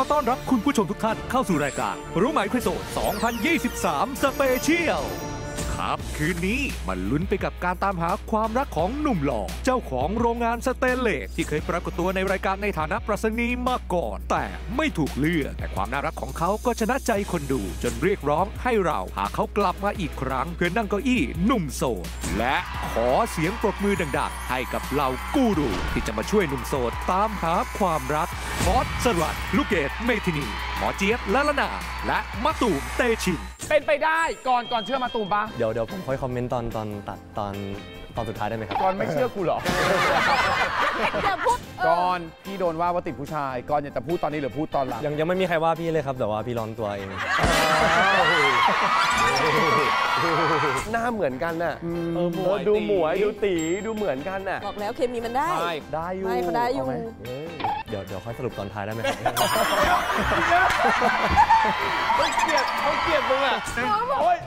ต้อนรับคุณผู้ชมทุกท่านเข้าสู่รายการรู้ไหมคริสโซ2023 สเปเชียลครับคืนนี้มาลุ้นไปกับการตามหาความรักของหนุ่มหล่อเจ้าของโรงงานสเตนเลสที่เคยปรากฏตัวในรายการในฐานะปรัชนีมาก่อนแต่ไม่ถูกเลือกแต่ความน่ารักของเขาก็ชนะใจคนดูจนเรียกร้องให้เราหาเขากลับมาอีกครั้งเพื่อนั่งเก้าอี้หนุ่มโสดและขอเสียงปรบมือดังๆให้กับเหล่ากูรูที่จะมาช่วยหนุ่มโสดตามหาความรักบอสสรัญลูกเกดเมทินีหมอเจี๊ยบละละนาและมะตูมเตชินเป็นไปได้ก่อนเชื่อมาตูมปะเดี๋ยวผมค่อยคอมเมนต์ตอนตัดตอนสุดท้ายได้ไหมครับก่อนไม่เชื่อกูหรอก่อนพี่โดนว่าติดผู้ชายก่อนอยากจะพูดตอนนี้หรือพูดตอนหลังยังไม่มีใครว่าพี่เลยครับแต่ว่าพี่ร้อนตัวเองหน้าเหมือนกันน่ะดูหมวยดูตีดูเหมือนกันน่ะบอกแล้วเคมีมันได้ได้อยู่เขาได้อยู่เดี๋ยวค่อยสรุปตอนท้ายได้ไหมครับเขาเกลียดมึงอ่ะโอ๊ย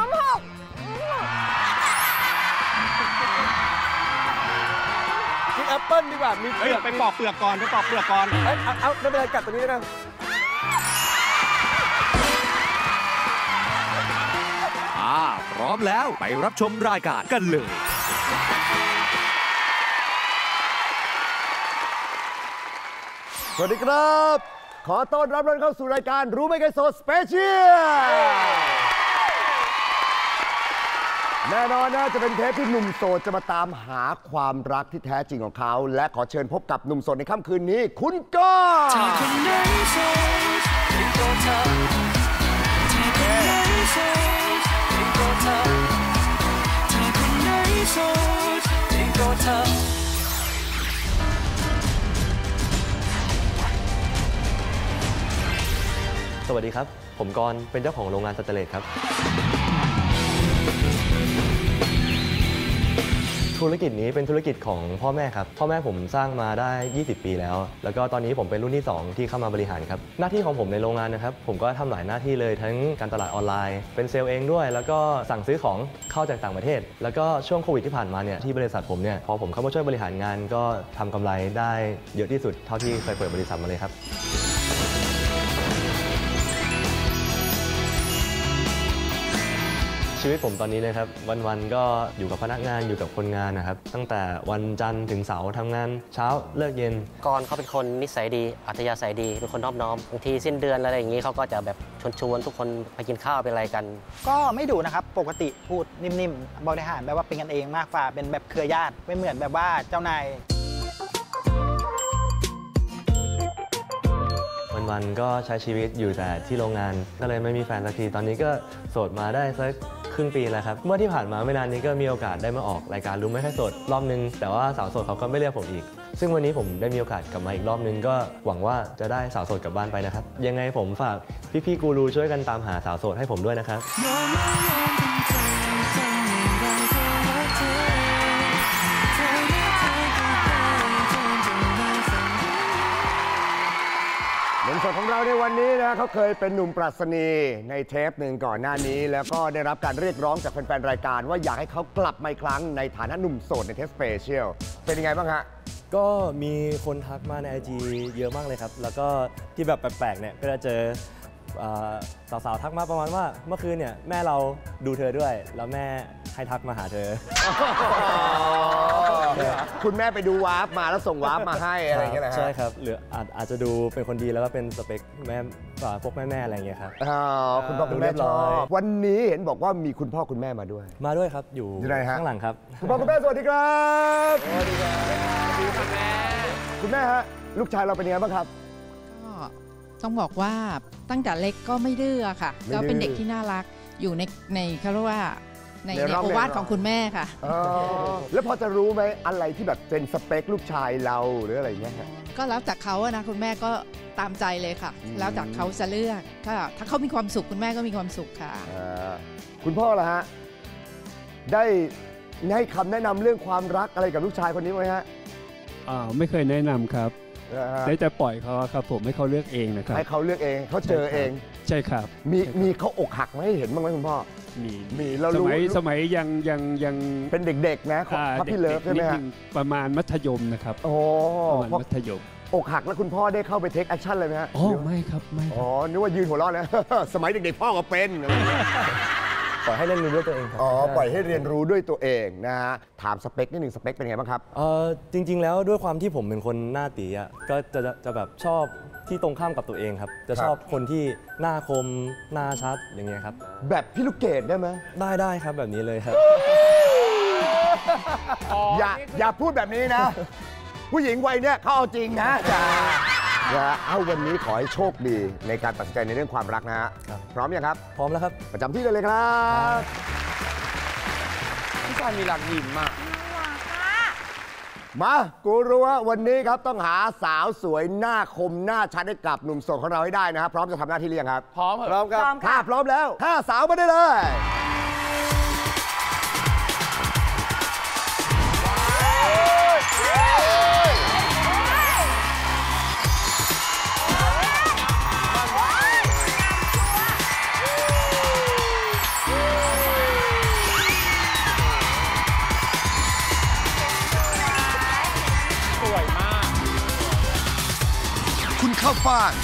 กินแอปเปิ้ลดีกว่ามีไปปอกเปลือกก่อนเอาไม่เป็นไรกัดตัวนี้นะพร้อมแล้วไปรับชมรายการกันเลยสวัสดีครับขอต้อนรับเข้าสู่รายการรู้ไหมไกโซสเปเชียลแน่นอนนะจะเป็นเทปที่หนุ่มโสดจะมาตามหาความรักที่แท้จริงของเขาและขอเชิญพบกับหนุ่มโสดในค่ำคืนนี้คุณก้องสวัสดีครับผมกรณ์เป็นเจ้าของโรงงานสเตนเลสครับธุรกิจนี้เป็นธุรกิจของพ่อแม่ครับพ่อแม่ผมสร้างมาได้20 ปีแล้วก็ตอนนี้ผมเป็นรุ่นที่2ที่เข้ามาบริหารครับหน้าที่ของผมในโรงงานนะครับผมก็ทำหลายหน้าที่เลยทั้งการตลาดออนไลน์เป็นเซลล์เองด้วยแล้วก็สั่งซื้อของเข้าจากต่างประเทศแล้วก็ช่วงโควิดที่ผ่านมาเนี่ยที่บริษัทผมเนี่ยพอผมเข้ามาช่วยบริหารงานก็ทำกำไรได้เยอะที่สุดเท่าที่เคยเปิดบริษัทมาเลยครับชีวิตผมตอนนี้เลยครับวันๆก็อยู่กับพนักงานอยู่กับคนงานนะครับตั้งแต่วันจันทร์ถึงเสาร์ทำงานเช้าเลิกเย็นก่อนเขาเป็นคนนิสัยดีอัธยาศัยดีเป็นคนนอบน้อมบางทีสิ้นเดือนอะไรอย่างนี้เขาก็จะแบบชวนทุกคนไปกินข้าวไปอะไรกันก็ไม่ดุนะครับปกติพูดนิ่มๆบริหารแบบว่าเป็นกันเองมากกว่าเป็นแบบเครือญาติไม่เหมือนแบบว่าเจ้านายวันๆก็ใช้ชีวิตอยู่แต่ที่โรงงานก็เลยไม่มีแฟนสักทีตอนนี้ก็โสดมาได้สักครึ่งปีแล้วครับเมื่อที่ผ่านมาไม่นานนี้ก็มีโอกาสได้มาออกรายการรู้ไหมใครโสดรอบนึงแต่ว่าสาวโสดเขาก็ไม่เรียกผมอีกซึ่งวันนี้ผมได้มีโอกาสกลับมาอีกรอบนึงก็หวังว่าจะได้สาวโสดกลับบ้านไปนะครับยังไงผมฝากพี่ๆกูรูช่วยกันตามหาสาวโสดให้ผมด้วยนะครับหนุ่มโสดของเราในวันนี้นะเขาเคยเป็นหนุ่มปรัชนีในเทปหนึ่งก่อนหน้านี้แล้วก็ได้รับการเรียกร้องจากแฟนๆรายการว่าอยากให้เขากลับมาอีกครั้งในฐานะหนุ่มโสดในเทปสเปเชียลเป็นยังไงบ้างฮะก็มีคนทักมาใน IG เยอะมากเลยครับแล้วก็ที่แบบแปลกๆเนี่ยก็จะเจอสาวๆทักมาประมาณว่าเมื่อคืนเนี่ยแม่เราดูเธอด้วยแล้วแม่ให้ทักมาหาเธอคุณแม่ไปดูวาร์ปมาแล้วส่งวาร์ปมาให้อะไรอย่างเงี้ยนะฮะใช่ครับหรืออาจจะดูเป็นคนดีแล้วก็เป็นสเปคแม่พวกแม่อะไรอย่างเงี้ยครับคุณพ่อคุณแม่ชอบวันนี้เห็นบอกว่ามีคุณพ่อคุณแม่มาด้วยครับอยู่ข้างหลังครับคุณพ่อคุณแม่สวัสดีครับสวัสดีครับคุณแม่ฮะลูกชายเราเป็นยังไงบ้างครับต้องบอกว่าตั้งแต่เล็กก็ไม่ดื้อค่ะก็เป็นเด็กที่น่ารักอยู่ในเขาเรียกว่าในโอวาทของคุณแม่ค่ะแล้วพอจะรู้ไหมอะไรที่แบบเป็นสเปคลูกชายเราหรืออะไรอย่างเงี้ยก็แล้วจากเขานะคุณแม่ก็ตามใจเลยค่ะแล้วจากเขาจะเลือกถ้าเขามีความสุขคุณแม่ก็มีความสุขค่ะคุณพ่อล่ะฮะได้ให้คำแนะนำเรื่องความรักอะไรกับลูกชายคนนี้ไหมฮะไม่เคยแนะนำครับได้แต่ปล่อยเขาครับผมให้เขาเลือกเองนะครับให้เขาเลือกเองเขาเจอเองใช่ครับมีเขาอกหักมาให้เห็นบ้างไหมคุณพ่อมีเรารู้สมัยยังเป็นเด็กๆนะพับพี่เลิฟใช่ไหมฮะประมาณมัธยมนะครับโอ้ประมาณมัธยมอกหักแล้วคุณพ่อได้เข้าไปเทคแอคชั่นเลยไหมฮะอ๋อไม่ครับไม่อ๋อนึกว่ายืนหัวเราะนะ สมัยเด็กๆพ่อก็เป็นปล่อยให้เรียนรู้ด้วยตัวเองครับอ๋อปล่อยให้เรียนรู้ด้วยตัวเองนะฮะถามสเปคนิดหนึ่งสเปคเป็นไงบ้างครับจริงๆแล้วด้วยความที่ผมเป็นคนหน้าตีอ่ะก็จะแบบชอบที่ตรงข้ามกับตัวเองครับจะชอบคนที่หน้าคมหน้าชัดอย่างเงี้ยครับแบบพี่ลูกเกดได้ไหมได้ครับแบบนี้เลยครับอย่าพูดแบบนี้นะ ผู้หญิงวัยเนี้ยเขาเอาจริงนะเอาวันนี้ขอให้โชคดีในการตัดสินใจในเรื่องความรักนะฮะพร้อมยังครับพร้อมแล้วครับประจำที่เลยครับพี่ชายมีหลักยิ้มมากมากูรู้ว่าวันนี้ครับต้องหาสาวสวยหน้าคมหน้าชัดให้กับหนุ่มโสดของเราให้ได้นะครับพร้อมจะทำหน้าที่หรือยังครับพร้อมครับถ้าพร้อมแล้ว5 สาวมาได้เลยคุณเข้าฟ่าง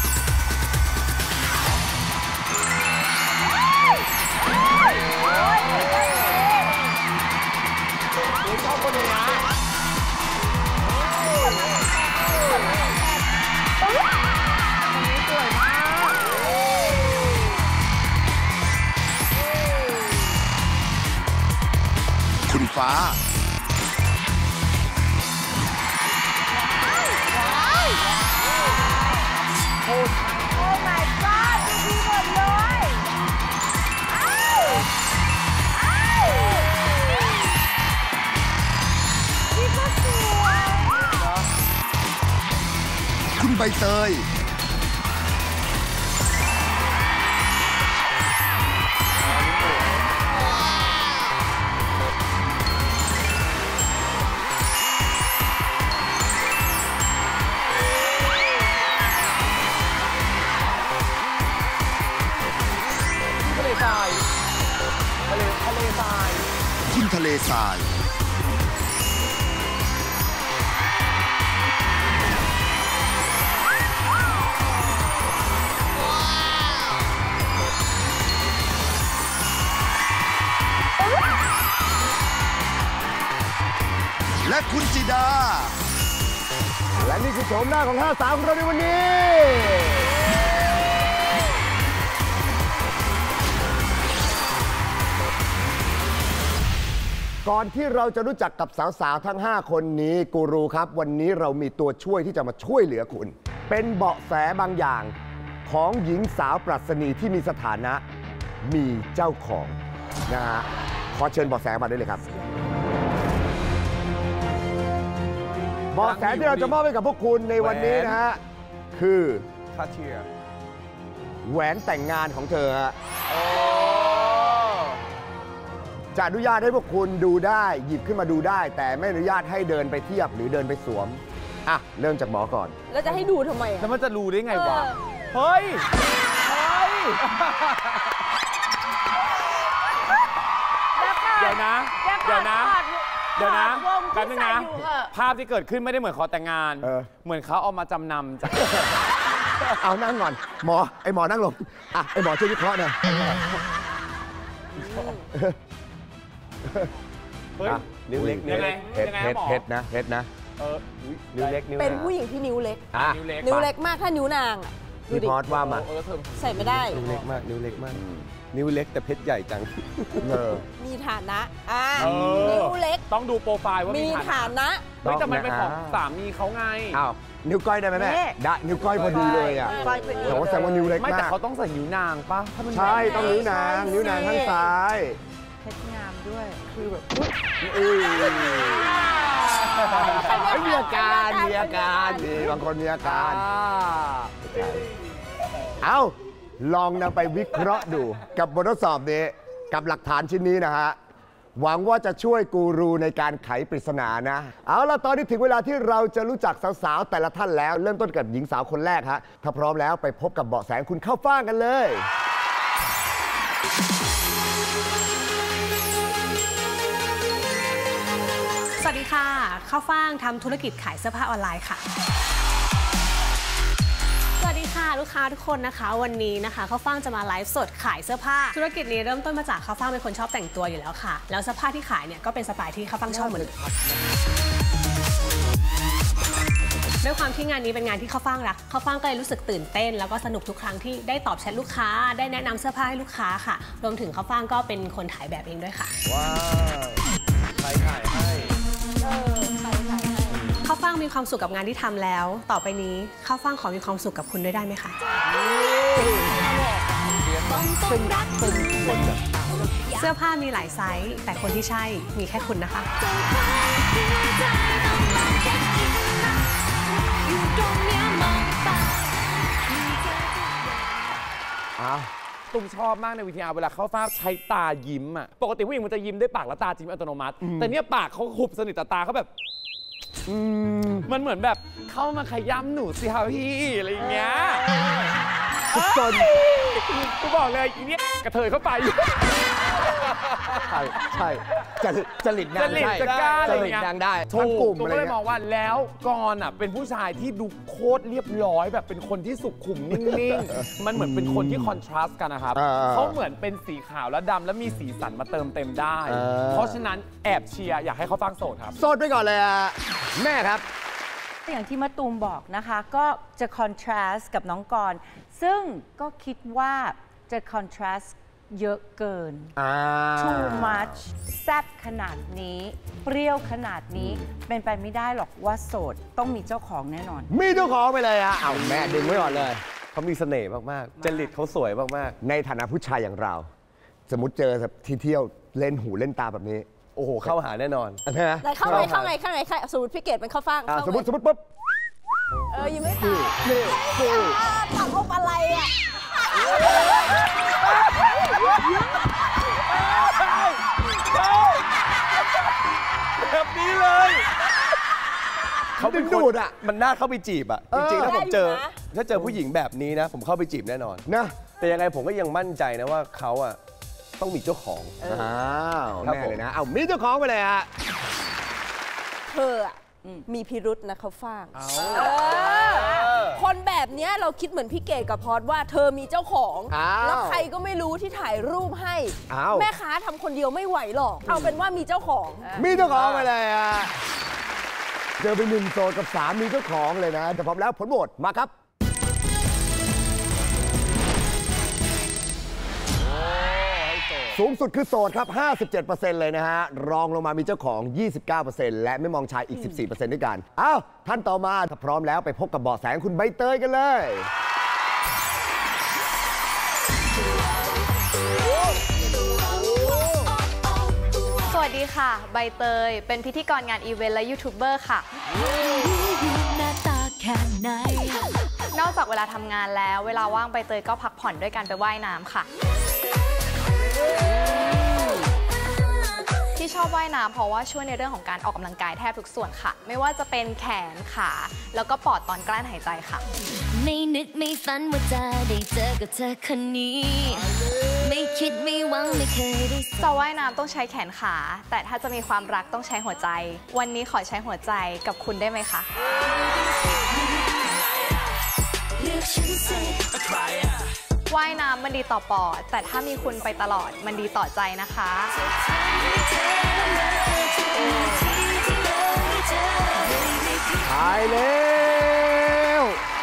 คุณฟ้าโอ้ my god ดีหมดเลยนี่ก็สวยคุณใบเตยคุณทะเลทรายและคุณจิดาและนี่คือโฉมหน้าของ5 สาวของเราในวันนี้ก่อนที่เราจะรู้จักกับสาวๆทั้ง5 คนนี้กูรูครับวันนี้เรามีตัวช่วยที่จะมาช่วยเหลือคุณเป็นเบาะแสบางอย่างของหญิงสาวปรัชนีที่มีสถานะมีเจ้าของนะฮะขอเชิญเบาะแสมาได้เลยครับเบาะแสที่เราจะมอบให้กับพวกคุณในวันนี้นะฮะคือคาเทียแหวนแต่งงานของเธอฮะจะอนุญาตให้พวกคุณดูได้หยิบขึ้นมาดูได้แต่ไม่อนุญาตให้เดินไปเทียบหรือเดินไปสวมอ่ะเริ่มจากหมอก่อนแล้วจะให้ดูทำไมแล้วมันจะรู้ได้ไงวะเฮ้ยเดี๋ยวนะแป๊บนึงนะภาพที่เกิดขึ้นไม่ได้เหมือนขอแต่งงานเหมือนเขาเอามาจำนำจากเอานั่งก่อนหมอไอหมอนั่งลงอ่ะไอหมอช่วยวิเคราะห์หน่อยนิ้วเล็กเพชรนะนิ้วเล็กเป็นผู้หญิงที่นิ้วเล็กนิ้วเล็กมากถ้านิ้วนางดูดิพอดว่ามาใส่ไม่ได้นิ้วเล็กมากนิ้วเล็กแต่เพชรใหญ่จังมีฐานะนิ้วเล็กต้องดูโปรไฟล์ว่ามีฐานะแต่มันเป็นของสามีเขาไงอ้าวนิ้วก้อยได้ไหมแม่ได้นิ้วก้อยพอดีเลยอ่ะแต่ว่าแสดงว่านิ้วเล็กมากไม่แต่เขาต้องใส่นิ้วนางป่ะใช่ต้องนิ้วนางข้างซ้ายเพชรงามด้วยคือแบบมีอาการดีบางคนมีอาการเอาลองนำไปวิเคราะห์ดูกับบททดสอบนี้กับหลักฐานชิ้นนี้นะฮะหวังว่าจะช่วยกูรูในการไขปริศนานะเอาล่ะตอนนี้ถึงเวลาที่เราจะรู้จักสาวๆแต่ละท่านแล้วเริ่มต้นกับหญิงสาวคนแรกฮะถ้าพร้อมแล้วไปพบกับเบาะแสคุณเข้าฟ่างกันเลยสวัสดีค่ะข้าวฟ่างทำธุรกิจขายเสื้อผ้าออนไลน์ค่ะวัสดีค่ะลูกค้าทุกคนนะคะวันนี้นะคะข้าวฟ่างจะมาไลฟ์สดขายเสื้อผ้าธุรกิจนี้เริ่มต้นมาจากข้าวฟ่างเป็นคนชอบแต่งตัวอยู่แล้วค่ะแล้วเสื้อผ้าที่ขายเนี่ยก็เป็นสไตล์ที่ข้าวฟ่างชอบเหมือนกันด้วยความที่งานนี้เป็นงานที่ข้าวฟ่างรักข้าวฟ่างก็เลยรู้สึกตื่นเต้นแล้วก็สนุกทุกครั้งที่ได้ตอบแชทลูกค้าได้แนะนำเสื้อผ้าให้ลูกค้าค่ะรวมถึงข้าวฟ่างก็เป็นคนถ่ายแบบเองด้วยค่ะว้าวใครถ่ายให้ข้าวฟ่างมีความสุขกับงานที่ทำแล้วต่อไปนี้ข้าวฟ่างขอมีความสุขกับคุณด้วยได้ไหมคะเสื้อผ้ามีหลายไซส์แต่คนที่ใช่มีแค่คุณนะคะตุ้มชอบมากในวิทยาเวลาเขาฟ้าใช้ตายิ้มอ่ะปกติผู้หญิงมันจะยิ้มด้วยปากแล้วตาจิ้มอัตโนมัติแต่เนี้ยปากเขาหุบสนิทตาเขาแบบมันเหมือนแบบเข้ามาขย้ำหนูสิคะพี่อะไรอย่างเงี้ยจนกูบอกเลยอีเนี้ยกระเทยเข้าไปใช่จริตนางได้จริตนางได้ทั้งกลุ่มก็เลยมองว่าแล้วกรอ่ะเป็นผู้ชายที่ดูโคตรเรียบร้อยแบบเป็นคนที่สุขุมนิ่งๆมันเหมือนเป็นคนที่คอนทราสต์กันนะครับเขาเหมือนเป็นสีขาวและดำและมีสีสันมาเติมเต็มได้เพราะฉะนั้นแอบเชียร์อยากให้เขาฟังโสดครับโสดไปก่อนเลยแม่ครับอย่างที่มะตูมบอกนะคะก็จะคอนทราสต์กับน้องกรซึ่งก็คิดว่าจะคอนทราสต์เยอะเกิน too much แซ่บขนาดนี้เปรี้ยวขนาดนี้เป็นไปไม่ได้หรอกว่าโสดต้องมีเจ้าของแน่นอนมีเจ้าของไปเลยเอาแม่ดึงไว้ก่อนเลยเขามีเสน่ห์มากๆจริตเขาสวยมากๆในฐานะผู้ชายอย่างเราสมมติเจอที่เที่ยวเล่นหูเล่นตาแบบนี้โอ้โหเข้าหาแน่นอนใช่ไหมเข้าไงสมมติพี่เกดเป็นข้าวฟ่างสมมติปุ๊บยังไม่ตายตัดอมอะไรอ่ะแบบนี้เลยเขาเป็นดูดอ่ะมันน่าเข้าไปจีบอ่ะจริงๆถ้าผมเจอผู้หญิงแบบนี้นะผมเข้าไปจีบแน่นอนนะแต่ยังไงผมก็ยังมั่นใจนะว่าเขาอ่ะต้องมีเจ้าของแน่เลยนะมีเจ้าของไปเลยฮะเธอมีพิรุษนะเขาฟ่างคนแบบนี้เราคิดเหมือนพี่เกดกับพอดว่าเธอมีเจ้าของแล้วใครก็ไม่รู้ที่ถ่ายรูปให้แม่ค้าทำคนเดียวไม่ไหวหรอกเอาเป็นว่ามีเจ้าของมีเจ้าของไปเลยเจอไป1โสดกับ3มีเจ้าของเลยนะแต่พร้อมแล้วผลโหวตมาครับสูงสุดคือโสดครับ 57% เลยนะฮะรองลงมามีเจ้าของ 29% และไม่มองชายอีก 14% ด้วยกันท่านต่อมาถ้าพร้อมแล้วไปพบกับเบาะแสคุณใบเตยกันเลยสวัสดีค่ะใบเตยเป็นพิธีกรงานอีเวนต์และยูทูบเบอร์ค่ะนอกจากเวลาทำงานแล้วเวลาว่างใบเตยก็พักผ่อนด้วยการไปว่ายน้ำค่ะที่ชอบว่ายน้ำเพราะว่าช่วยในเรื่องของการออกกำลังกายแทบทุกส่วนค่ะไม่ว่าจะเป็นแขนขาแล้วก็ปอดตอนกลั้นหายใจค่ะไม่นึกไม่ฝันว่าจะได้เจอกับเธอคนนี้ไม่คิดไม่หวังไม่เคยได้จะว่ายน้ำต้องใช้แขนขาแต่ถ้าจะมีความรักต้องใช้หัวใจวันนี้ขอใช้หัวใจกับคุณได้ไหมคะว่ายน้ำมันดีต่อปอดแต่ถ้ามีคุณไปตลอดมันดีต่อใจนะคะตายแล้ว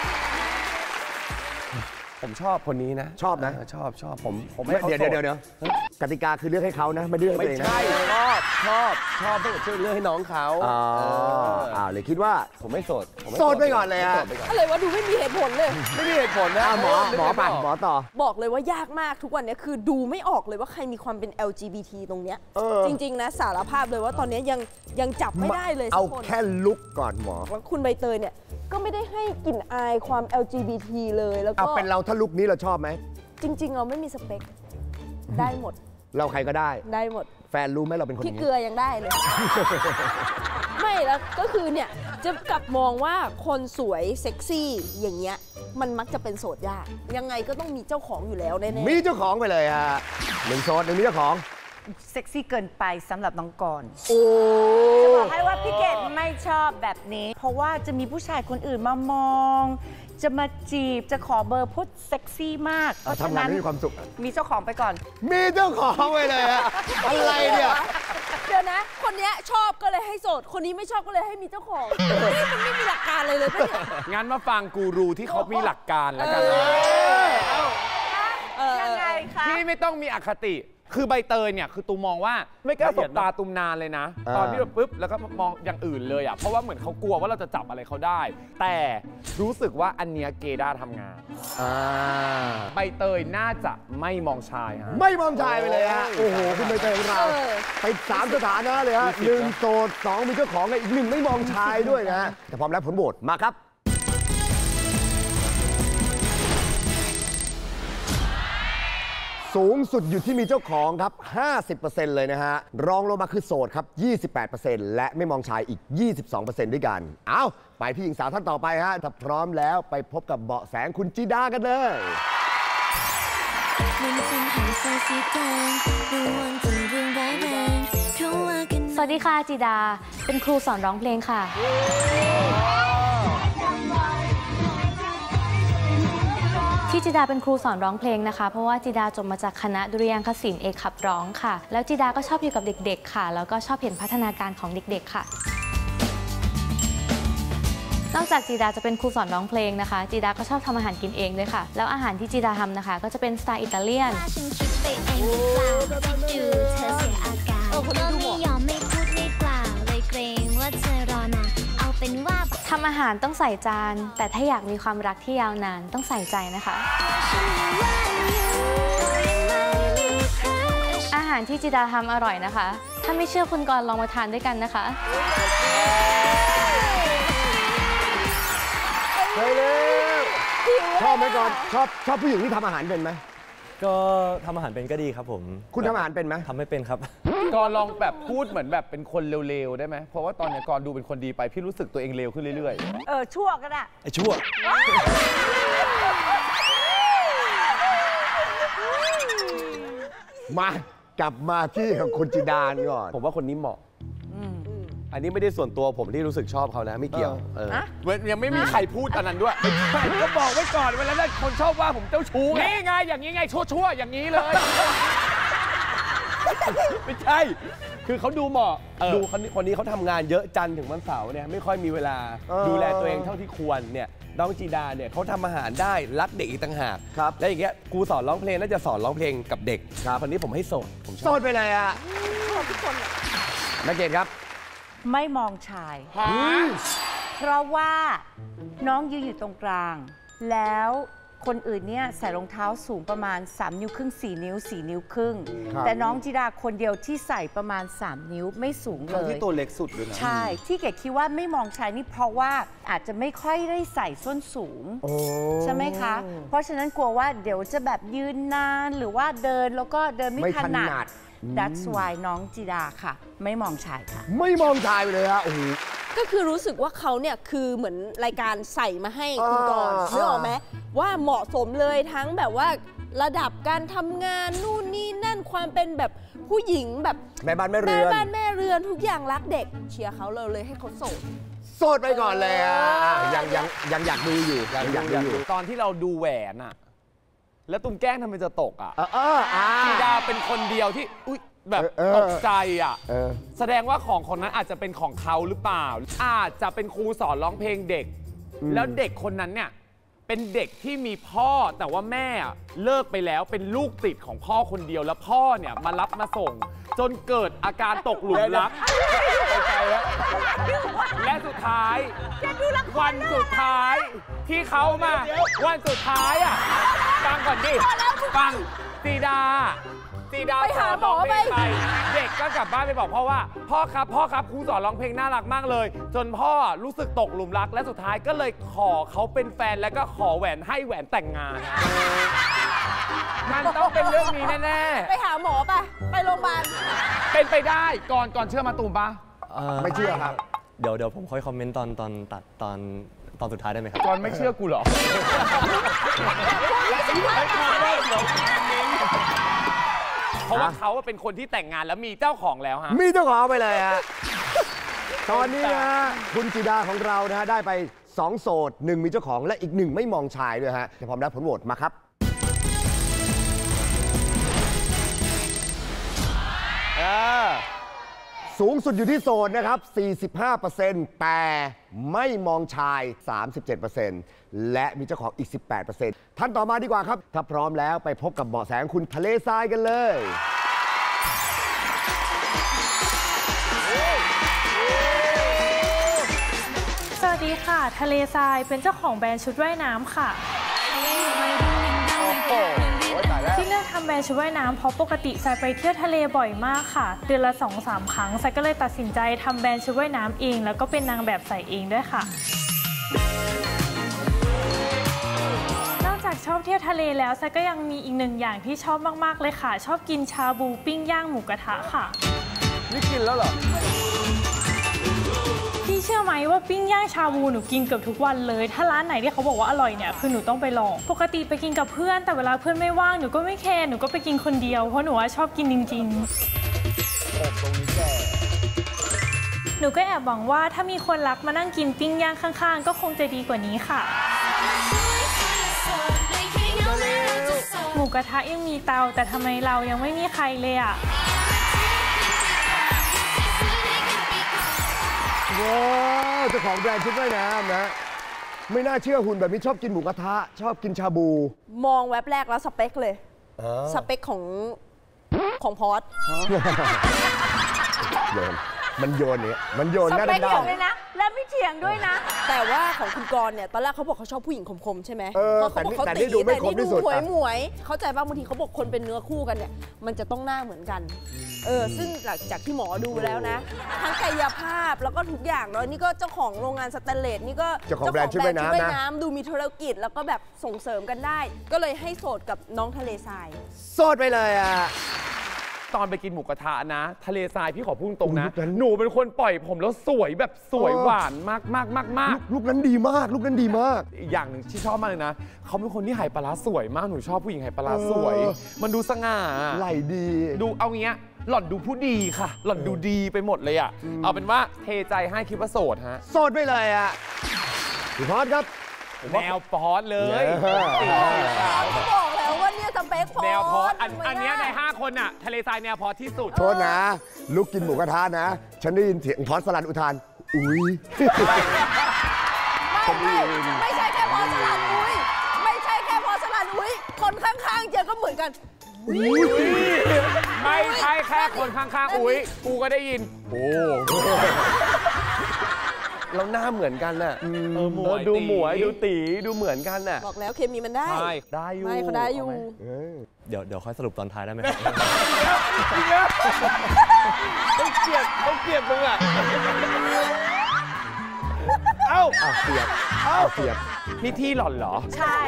ผมชอบคนนี้นะชอบนะชอบผมเดี๋ยวกติกาคือเลือกให้เขานะไม่เลือกตัวเองนะไม่ใช่ชอบต้องช่วยเลือกให้น้องเขาเลยคิดว่าผมไม่โสดไปก่อนเลยอะไรวะดูไม่มีเหตุผลเลยไม่มีเหตุผลนะหมอต่อบอกเลยว่ายากมากทุกวันนี้คือดูไม่ออกเลยว่าใครมีความเป็น LGBT ตรงเนี้ยจริงๆนะสารภาพเลยว่าตอนนี้ยังจับไม่ได้เลยเอาแค่ลุกก่อนหมอว่าคุณใบเตยเนี่ยก็ไม่ได้ให้กลิ่นอายความ LGBT เลยแล้วก็เป็นเราถ้าลุกนี้เราชอบไหมจริงๆเราไม่มีสเปคได้หมดเราใครก็ได้หมดแฟนรู้ไหมเราเป็นคนพี่เกลือยังได้เลย ไม่แล้วก็คือเนี่ยจะกลับมองว่าคนสวยเซ็กซี่อย่างเงี้ยมันมักจะเป็นโสดยากยังไงก็ต้องมีเจ้าของอยู่แล้วแน่ๆมีเจ้าของไปเลยฮะ1โสด1มีเจ้าของเซ็กซี่เกินไปสำหรับน้องกรณ์จะบอกให้ว่าพี่เกดไม่ชอบแบบนี้ เพราะว่าจะมีผู้ชายคนอื่นมามอง จะมาจีบจะขอเบอร์พูดเซ็กซี่มากเพราะฉะนั้นมีความสุขมีเจ้าของไปก่อนมีเจ้าของไปเลยอะอะไรเนี่ยเดี๋ยวนะคนนี้ชอบก็เลยให้โสดคนนี้ไม่ชอบก็เลยให้มีเจ้าของนี่มันไม่มีหลักการเลยปะเนี่ยงั้นมาฟังกูรูที่เขามีหลักการแล้วกันยังไงคะที่ไม่ต้องมีอคติคือใบเตยเนี่ยคือตูมองว่าไม่กล้าสบตาตูมนานเลยนะตอนที่แบบปุ๊บแล้วก็มองอย่างอื่นเลยอ่ะเพราะว่าเหมือนเขากลัวว่าเราจะจับอะไรเขาได้แต่รู้สึกว่าอันเนี้ยเกด้าทำงานใบเตยน่าจะไม่มองชายฮะไม่มองชายไปเลยฮะโอ้โหคุณใบเตยของเราไป3สถานะเลยฮะ1โสด2มีเจ้าของอีก1ไม่มองชายด้วยนะแต่พร้อมแล้วผลโหวตมาครับสูงสุดอยู่ที่มีเจ้าของครับ 50% เลยนะฮะรองลงมาคือโสดครับ 28% และไม่มองชายอีก 22% ด้วยกันเอาไปพี่หญิงสาวท่านต่อไปฮะถ้าพร้อมแล้วไปพบกับเบาะแสงคุณจิดากันเลยสวัสดีค่ะจิดาเป็นครูสอนร้องเพลงค่ะที่จิดาเป็นครูสอนร้องเพลงนะคะเพราะว่าจิดาจบมาจากคณะดุริยางคศิลป์เอกขับร้องค่ะแล้วจิดาก็ชอบอยู่กับเด็กๆค่ะแล้วก็ชอบเห็นพัฒนาการของเด็กๆค่ะนอกจากจิดาจะเป็นครูสอนร้องเพลงนะคะจิดาก็ชอบทำอาหารกินเองด้วยค่ะแล้วอาหารที่จิดาทำนะคะก็จะเป็นสไตล์อิตาเลียนทำอาหารต้องใส่จานแต่ถ้าอยากมีความรักที่ยาวนานต้องใส่ใจนะคะอาหารที่จิดาทำอร่อยนะคะถ้าไม่เชื่อคุณกรณ์ลองมาทานด้วยกันนะคะไปเลยชอบไหมก่อนชอบผู้หญิงที่ทำอาหารเป็นไหมก็ทำอาหารเป็นก็ดีครับผมคุณทำอาหารเป็นไหมทำไม่เป็นครับกรลองแบบพูดเหมือนแบบเป็นคนเร็วๆได้ไหมเพราะว่าตอนนี้กรดูเป็นคนดีไปพี่รู้สึกตัวเองเร็วขึ้นเรื่อยๆชั่วก็ได้ไอ้ชั่วมากลับมาที่ของคุณจิดาก่อนผมว่าคนนี้เหมาะอันนี้ไม่ได้ส่วนตัวผมที่รู้สึกชอบเขานะไม่เกี่ยวยังไม่มีใครพูดอันนั้นด้วยก็บอกไว้ก่อนเวลานั้นคนชอบว่าผมเจ้าชู้นี่ไงอย่างนี้ไงชั่วๆอย่างนี้เลยไม่ใช่คือเขาดูเหมาะดูคนนี้เขาทำงานเยอะจันทร์ถึงวันเสาร์เนี่ยไม่ค่อยมีเวลาดูแลตัวเองเท่าที่ควรเนี่ยน้องจิดาเนี่ยเขาทำอาหารได้รักเด็กอีกต่างหากและอย่างเงี้ยครูสอนร้องเพลงน่าจะสอนร้องเพลงกับเด็กคนนี้ผมให้โสดผมชอบโสดไปเลยอ่ะชอบทุกคนนักเกตครับไม่มองชายเพราะว่าน้องยืนอยู่ตรงกลางแล้วคนอื่นเนี่ยใส่รองเท้าสูงประมาณ3 นิ้วครึ่ง4 นิ้ว4 นิ้วครึ่งแต่น้องจิดาคนเดียวที่ใส่ประมาณ3 นิ้วไม่สูงเลยที่ตัวเล็กสุดด้วยนะใช่ที่เกดคิดว่าไม่มองชายนี่เพราะว่าอาจจะไม่ค่อยได้ใส่ส้นสูงใช่ไหมคะเพราะฉะนั้นกลัวว่าเดี๋ยวจะแบบยืนนานหรือว่าเดินแล้วก็เดินไม่ถนัดThat's why น้องจิดาค่ะไม่มองชายค่ะไม่มองชายไปเลยฮะโอ้โหก็คือรู้สึกว่าเขาเนี่ยคือเหมือนรายการใส่มาให้คุณกรณ์นึกออกไหมว่าเหมาะสมเลยทั้งแบบว่าระดับการทำงานนู่นนี่นั่นความเป็นแบบผู้หญิงแบบแม่บ้านแม่เรือนทุกอย่างรักเด็กเชียร์เขาเลยให้เขาโสดไปก่อนเลยอ่ะยังอยากดูอยู่ยังอยากดูตอนที่เราดูแหวนอ่ะแล้วตุ้มแกล้งทำไมจะตกอ่ะจิดาเป็นคนเดียวที่แบบตกใจอ่ะแสดงว่าของคนนั้นอาจจะเป็นของเขาหรือเปล่าอาจจะเป็นครูสอนร้องเพลงเด็กแล้วเด็กคนนั้นเนี่ยเป็นเด็กที่มีพ่อแต่ว่าแม่เลิกไปแล้วเป็นลูกติดของพ่อคนเดียวแล้วพ่อเนี่ยมารับมาส่งจนเกิดอาการตกหลุมรักและสุดท้ายวันสุดท้ายที่เขามาวันสุดท้ายอ่ะฟังก่อนดิฟังจิดาไปหาหมอไปเด็กก็กลับบ้านไปบอกพ่อว่าพ่อครับครูสอนร้องเพลงน่ารักมากเลยจนพ่อรู้สึกตกหลุมรักและสุดท้ายก็เลยขอเขาเป็นแฟนแล้วก็ขอแหวนให้แหวนแต่งงานมันต้องเป็นเรื่องนี้แน่ๆไปหาหมอไปโรงพยาบาลเป็นไปได้ก่อนเชื่อมาตูมปะไม่เชื่อครับเดี๋ยวผมค่อยคอมเมนต์ตอนตัดตอนสุดท้ายได้ไหมครับก่อนไม่เชื่อกูหรอเพราะว่าเขาเป็นคนที่แต่งงานแล้วมีเจ้าของแล้วฮะมีเจ้าของไปเลยฮะ ตอนนี้นะคุณจิดาของเรานะฮะได้ไป2โสด1มีเจ้าของและอีก1ไม่มองชายด้วยฮะจะพร้อมแล้วผลโหวตมาครับสูงสุดอยู่ที่โสดนะครับ 45% แต่ไม่มองชาย 37% และมีเจ้าของอีก 18% ท่านต่อมาดีกว่าครับถ้าพร้อมแล้วไปพบกับเบาะแสของคุณทะเลทรายกันเลยสวัสดีค่ะทะเลทรายเป็นเจ้าของแบรนด์ชุดว่ายน้ำค่ะที่เลือกทำแบรนด์ชุดว่ายน้ำเพราะปกติทรายไปเที่ยวทะเลบ่อยมากค่ะเดือนละ 2-3 ครั้งทรายก็เลยตัดสินใจทำแบรนด์ชุดว่ายน้ำเองแล้วก็เป็นนางแบบใส่เองด้วยค่ะนอกจากชอบเที่ยวทะเลแล้วทรายก็ยังมีอีกหนึ่งอย่างที่ชอบมากๆเลยค่ะชอบกินชาบูปิ้งย่างหมูกระทะค่ะนี่กินแล้วเหรอพี่เชื่อไหมว่าปิ้งย่างชาบูหนูกินเกือบทุกวันเลยถ้าร้านไหนที่เขาบอกว่าอร่อยเนี่ยคือหนูต้องไปลองปกติไปกินกับเพื่อนแต่เวลาเพื่อนไม่ว่างหนูก็ไม่แคร์หนูก็ไปกินคนเดียวเพราะหนูว่าชอบกินจริงๆหนูก็แอบหวังว่าถ้ามีคนรักมานั่งกินปิ้งย่างข้างๆก็คงจะดีกว่านี้ค่ะหมูกระทะยังมีเตาแต่ทำไมเรายังไม่มีใครเลยอ่ะว้าวเจ้าของแบรนด์ชุดว่ายน้ำนะไม่น่าเชื่อหุ่นแบบนี้ชอบกินหมูกระทะชอบกินชาบูมองแว็บแรกแล้วสเปคเลยสเปคของพอสโยนมันโยนเนี่ยมันโยนสเปคของเลยนะและไม่เถียงด้วยนะแต่ว่าของคุณกรณ์เนี่ยตอนแรกเขาบอกเขาชอบผู้หญิงคมๆใช่ไหมเขาบอกเขาตีแต่นี่ดูหมวยเข้าใจป่ะบางทีเขาบอกคนเป็นเนื้อคู่กันเนี่ยมันจะต้องหน้าเหมือนกันซึ่งหลังจากที่หมอดูแล้วนะทั้งกายภาพแล้วก็ทุกอย่างเนาะนี่ก็เจ้าของโรงงานสแตนเลสนี่ก็เจ้าของแบรนด์ชุดว่ายน้ำดูมีธุรกิจแล้วก็แบบส่งเสริมกันได้ก็เลยให้โสดกับน้องทะเลทรายโสดไปเลยอ่ะตอนไปกินหมูกระทะนะทะเลทรายพี่ขอพูดตรงนะหนูเป็นคนปล่อยผมแล้วสวยแบบสวยหวานมากมากมากมากลูกนั้นดีมากลูกนั้นดีมากอีกอย่างหนึ่งที่ชอบมากเลยนะเขาเป็นคนที่ไหปลาร้าสวยมากหนูชอบผู้หญิงไหปลาร้าสวยมันดูสง่าไหลดีดูเอาเงี้ยหล่อนดูผู้ดีค่ะหล่อนดูดีไปหมดเลยอ่ะเอาเป็นว่าเทใจให้คิดว่าโสดฮะโสดไปเลยอ่ะพี่พอสครับแนวพอสเลยบอกแล้วว่าเนี่ยสเปคพอสแนวพอสอันนี้ใน5คนน่ะทะเลทรายแนวพอสที่สุดโทษนะลูกกินหมูกระทะนะฉันได้ยินเสียงพอสสลันอุทานอุ้ยไม่ใช่แค่พอสสลันอุ้ยไม่ใช่แค่พอสสลันอุ้ยคนข้างๆเจอก็เหมือนกันไม่ใช่แค่คนข้างๆอุ้ยกูก็ได้ยินโอ้เราหน้าเหมือนกันน่ะดูหมวยดูตีดูเหมือนกันน่ะบอกแล้วเคมีมันได้ได้อยู่ไม่เขาได้อยู่เดี๋ยวค่อยสรุปตอนท้ายได้ไหมต้องเกลียดมึงอ่ะเอ้าเกลียดนี่ที่หล่อนเหรอใช่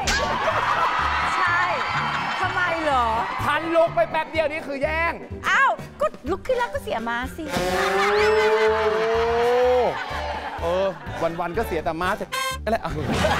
ทำไมเหรอทันลุกไปแป๊บเดียวนี่คือแย่งอ้าวก็ลุกขึ้นแล้วก็เสียมาสิวันก็เสียแต่ม้าเสร็จก็แล้ว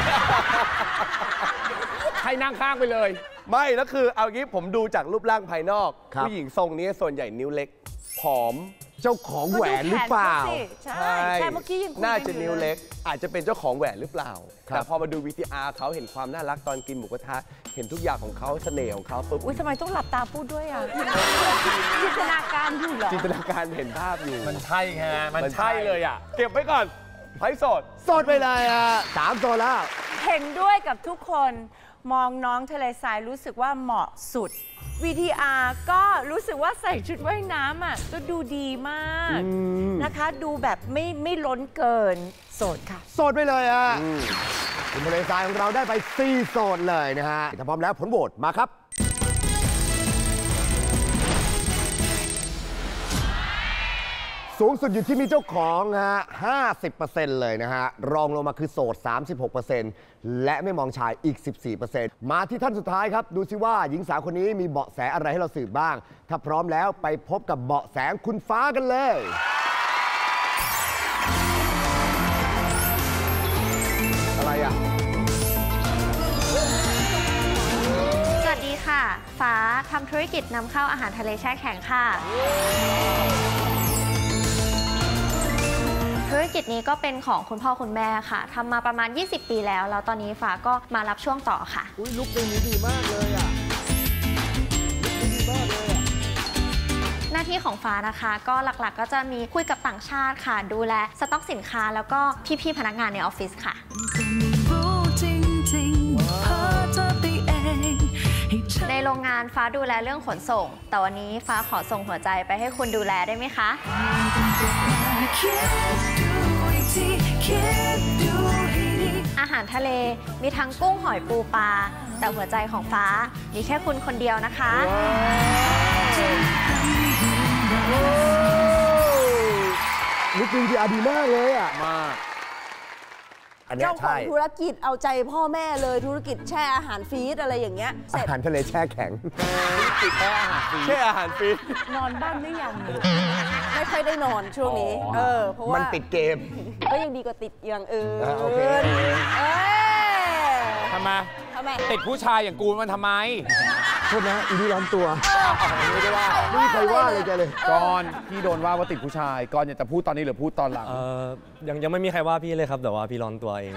ให้นั่งข้างไปเลยไม่แล้วคือเอางี้ผมดูจากรูปร่างภายนอกผู้หญิงทรงนี้ส่วนใหญ่นิ้วเล็กผอมเจ้าของแหวนหรือเปล่าใช่แค่เมื่อกี้ยังน่าจะนิ้วเล็กอาจจะเป็นเจ้าของแหวนหรือเปล่าแต่พอมาดู VTR เขาเห็นความน่ารักตอนกินหมูกระทะเห็นทุกอย่างของเขาเสน่ห์ของเขาปุ๊บทำไมต้องหลับตาพูดด้วยอ่ะจินตนาการอยู่เหรอจินตนาการเห็นภาพอยู่มันใช่ไงมันใช่เลยอ่ะเก็บไว้ก่อนไพ่โสดไปเลยอ่ะ3 โสดแล้วเห็นด้วยกับทุกคนมองน้องทะเลทรายรู้สึกว่าเหมาะสุด VTR ก็รู้สึกว่าใส่ชุดว่ายน้ำอ่ะก็ดูดีมากนะคะดูแบบไม่ล้นเกินโสดค่ะโสดไปเลยอ่ะคุณทะเลทรายของเราได้ไป4 โสดเลยนะฮะถ้าพร้อมแล้วผลโหวตมาครับสูงสุดอยู่ที่มีเจ้าของฮะ 50% เลยนะฮะรองลงมาคือโสด 36% และไม่มองชายอีก 14% มาที่ท่านสุดท้ายครับดูซิว่าหญิงสาวคนนี้มีเบาะแสอะไรให้เราสืบบ้างถ้าพร้อมแล้วไปพบกับเบาะแสคุณฟ้ากันเลยอะไรอ่ะสวัสดีค่ะฟ้าทำธุรกิจนำเข้าอาหารทะเลแช่แข็งค่ะธุรกิจนี้ก็เป็นของคุณพ่อคุณแม่ค่ะทำมาประมาณ20 ปีแล้วตอนนี้ฟ้าก็มารับช่วงต่อค่ะลุคนี้ดีมากเลยอ่ะดีมากเลยอ่ะหน้าที่ของฟ้านะคะก็หลักๆก็จะมีคุยกับต่างชาติค่ะดูแลสต็อกสินค้าแล้วก็พี่ๆพนักงานในออฟฟิศค่ะในโรงงานฟ้าดูแลเรื่องขนส่งแต่วันนี้ฟ้าขอส่งหัวใจไปให้คุณดูแลได้ไหมคะอาหารทะเลมีทั้งกุ้งหอยปูปลาแต่หัวใจของฟ้ามีแค่คุณคนเดียวนะคะลุคนี้ดีมากเลยอ่ะมากเจ้าของธุรกิจเอาใจพ่อแม่เลยธุรกิจแช่อาหารฟีดอะไรอย่างเงี้ยอาหารทะเลแช่แข็งธุรกิจแช่อาหารฟีดแช่อาหารฟีดนอนบ้านไม่ยังไม่ค่อยได้นอนช่วงนี้เพราะว่ามันติดเกมก็ยังดีกว่าติดอย่างอื่นโอเคทำไมติดผู้ชายอย่างกูมันทำไมโทษนะอีนี่ร้อนตัวไม่ได้ว่าไม่มีใครว่าเลยแกเลยก่อนพี่โดนว่าติดผู้ชายก่อนอยากจะพูดตอนนี้หรือพูดตอนหลังยังไม่มีใครว่าพี่เลยครับแต่ว่าพี่ร้อนตัวเอง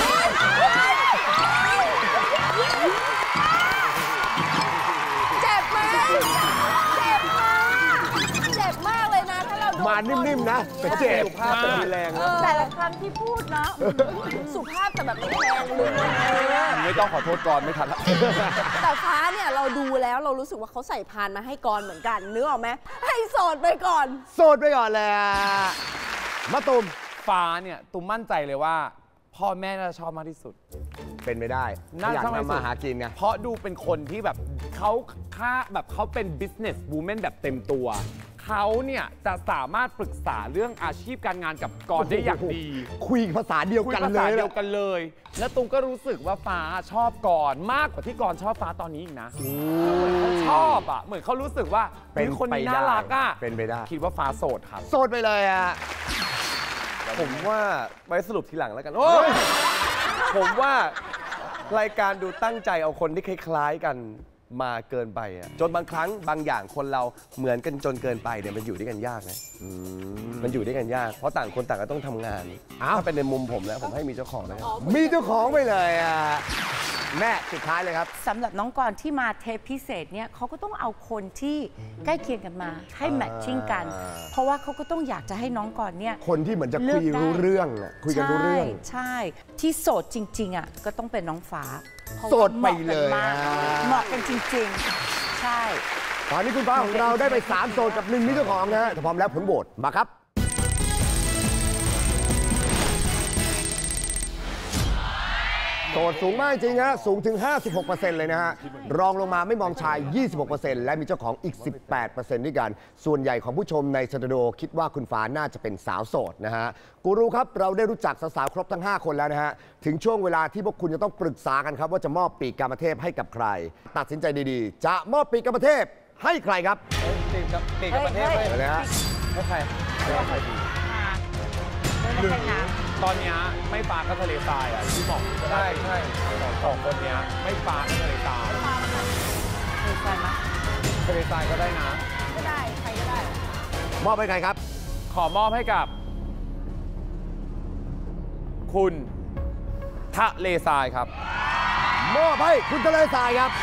เจ็บไหมเจ็บมากเลยนะถ้าเรามานิ่มๆนะแต่เจ็บภาพแต่มีแรงแต่ละครั้งที่พูดนะสุภาพแต่แบบไม่แรงเลยไม่ต้องขอโทษก่อนไม่ทันแล้วแต่ฟ้าเนี่ยเราดูแล้วเรารู้สึกว่าเขาใส่พานมาให้กรเหมือนกันนึกออกไหมให้โสดไปก่อนเลยมาตุ่มฟ้าเนี่ยตุ้มมั่นใจเลยว่าพ่อแม่น่าจะชอบมากที่สุดเป็นไม่ได้อยากมาหากินไงเพราะดูเป็นคนที่แบบเขาเป็น business woman แบบเต็มตัวเขาเนี่ยจะสามารถปรึกษาเรื่องอาชีพการงานกับกรได้อย่างดีคุยภาษาเดียวกันเลย แล้วตุ้มก็รู้สึกว่าฟ้าชอบกรมากกว่าที่กรชอบฟ้าตอนนี้อีกนะเขาชอบอ่ะเหมือนเขารู้สึกว่าเป็นคนน่ารักอ่ะเป็นไปได้คิดว่าฟ้าโสดครับโสดไปเลยอ่ะผมว่าไว้สรุปทีหลังแล้วกันผมว่ารายการดูตั้งใจเอาคนที่คล้ายๆกันมาเกินไปอ่ะจนบางครั้งบางอย่างคนเราเหมือนกันจนเกินไปเนี่ยมันอยู่ด้วยกันยากนะมันอยู่ด้วยกันยากเพราะต่างคนต่างก็ต้องทำงานถ้าเป็นในมุมผมแล้วผมให้มีเจ้าของเลยมีเจ้าของไปเลยอ่ะแม่สุดท้ายเลยครับสำหรับน้องกรที่มาเทปพิเศษเนี่ยเขาก็ต้องเอาคนที่ใกล้เคียงกันมาให้แมทชิ่งกันเพราะว่าเขาก็ต้องอยากจะให้น้องกรเนี่ยคนที่เหมือนจะคุยรู้เรื่องคุยกันรู้เรื่องใช่ที่โสดจริงๆอ่ะก็ต้องเป็นน้องฟ้าโสดไปเลยเหมาะกันจริงๆใช่ตอนนี้คุณฟ้าของเราได้ไป3โสดกับ1มิตรเจ้าของนะถ้าพร้อมแล้วผลโหวตมาครับโสดสูงมากจริงฮะสูงถึง 56% เลยนะฮะรองลงมาไม่มองชาย 26% และมีเจ้าของอีก 18% ด้วยกันส่วนใหญ่ของผู้ชมในสตูดิโอคิดว่าคุณฟ้าน่าจะเป็นสาวโสดนะฮะกูรูครับเราได้รู้จักสาวๆครบทั้ง5คนแล้วนะฮะถึงช่วงเวลาที่พวกคุณจะต้องปรึกษากันครับว่าจะมอบปีกกามเทพให้กับใครตัดสินใจดีๆจะมอบปีกกามเทพให้ใครครับปีกกามเทพเลยฮะให้ใครดีตอนนี้ไม่ปลาก็ทะเลทรายอ่ะที่บอกก็ได้ใช่สองคนนี้ไม่ปลาก็ทะเลทรายทะเลทรายก็ได้นะก็ได้ใครก็ได้มอบให้ใครครับขอมอบให้กับคุณทะเลทรายครับมอบให้คุณทะเลทรายครับ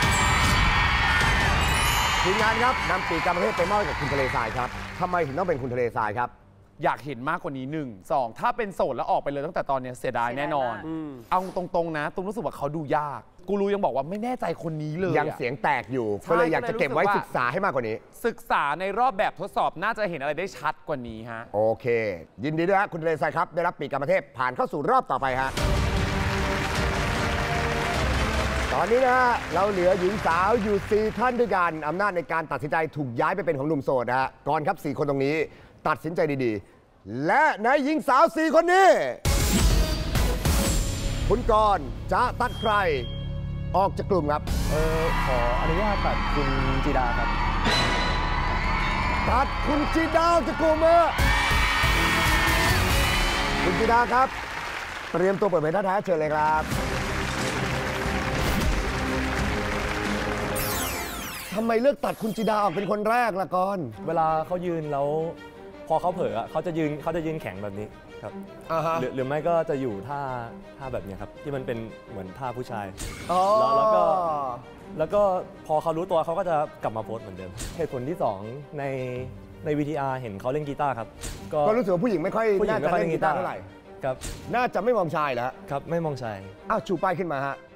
ทีมงานครับนำปีกกามเทพไปมอบให้กับคุณทะเลทรายครับทำไมถึงต้องเป็นคุณทะเลทรายครับอยากเห็นมากกว่านี้1 2ถ้าเป็นโสดแล้วออกไปเลยตั้งแต่ตอนนี้เสียดายแน่นอนเอาตรงๆนะตุ้มรู้สึกว่าเขาดูยากกูรู้ยังบอกว่าไม่แน่ใจคนนี้เลยยังเสียงแตกอยู่ก็เลยอยากจะเก็บไว้ศึกษาให้มากกว่านี้ศึกษาในรอบแบบทดสอบน่าจะเห็นอะไรได้ชัดกว่านี้ฮะโอเคยินดีด้วยฮะคุณทะเลทรายครับได้รับปีกกามเทพผ่านเข้าสู่รอบต่อไปฮะตอนนี้นะฮะเราเหลือหญิงสาวอยู่4ท่านด้วยกันอำนาจในการตัดสินใจถูกย้ายไปเป็นของหนุ่มโสดนะฮะก่อนครับ4คนตรงนี้ตัดสินใจดีๆและในหญิงสาว4คนนี้คุณกรณ์จะตัดใครออกจากกลุ่มครับขออนุญาตตัดคุณจีดาครับตัดคุณจีดาจากกลุ่มคุณจีดาครับเตรียมตัวเปิดเผยท่าแท้เชิญเลยครับทำไมเลือกตัดคุณจิดาออกเป็นคนแรกล่ะก่อนเวลาเขายืนแล้วพอเขาเผลอเขาจะยืนแข็งแบบนี้ครับหรือไม่ก็จะอยู่ท่าแบบนี้ครับที่มันเป็นเหมือนท่าผู้ชายแล้วก็พอเขารู้ตัวเขาก็จะกลับมาโพสเหมือนเดิมเหตุผลที่2ใน VTR เห็นเขาเล่นกีตาร์ครับก็รู้สึกว่าผู้หญิงไม่ค่อยน่าจะเล่นกีตาร์เท่าไหร่ครับน่าจะไม่มองชายแล้วครับไม่มองชายชูป้ายขึ้นมาฮะ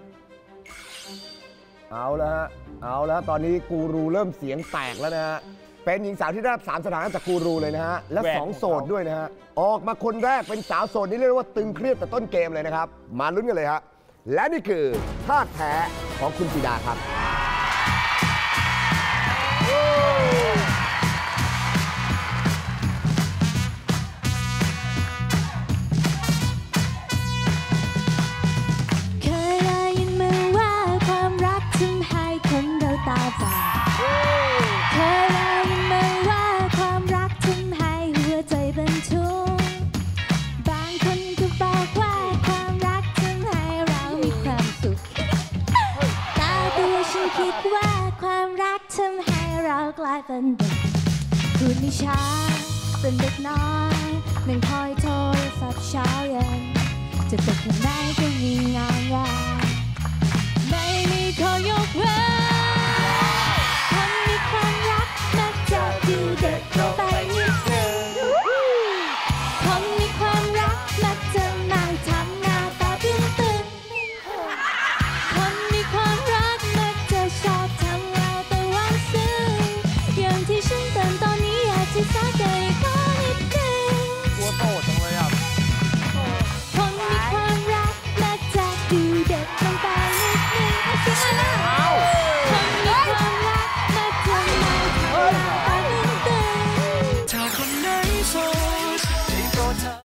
เอาแล้วฮะเอาแล้วตอนนี้กูรูเริ่มเสียงแตกแล้วนะฮะเป็นหญิงสาวที่ได้รับ3 สถานะจากกูรูเลยนะฮะและ2 โสดด้วยนะฮะออกมาคนแรกเป็นสาวโสดนี่เรียกว่าตึงเครียดแต่ต้นเกมเลยนะครับมาลุ้นกันเลยฮะและนี่คือท่าแท้ของคุณจิดาครับคิดว่าความรักทำให้เรากลายเป็นเด็กพูดไม่ช้าเป็นเด็กน้อยนั่งคอยโทรศัพท์เช้าเย็นจะตกแค่ไหนก็มีงานยาก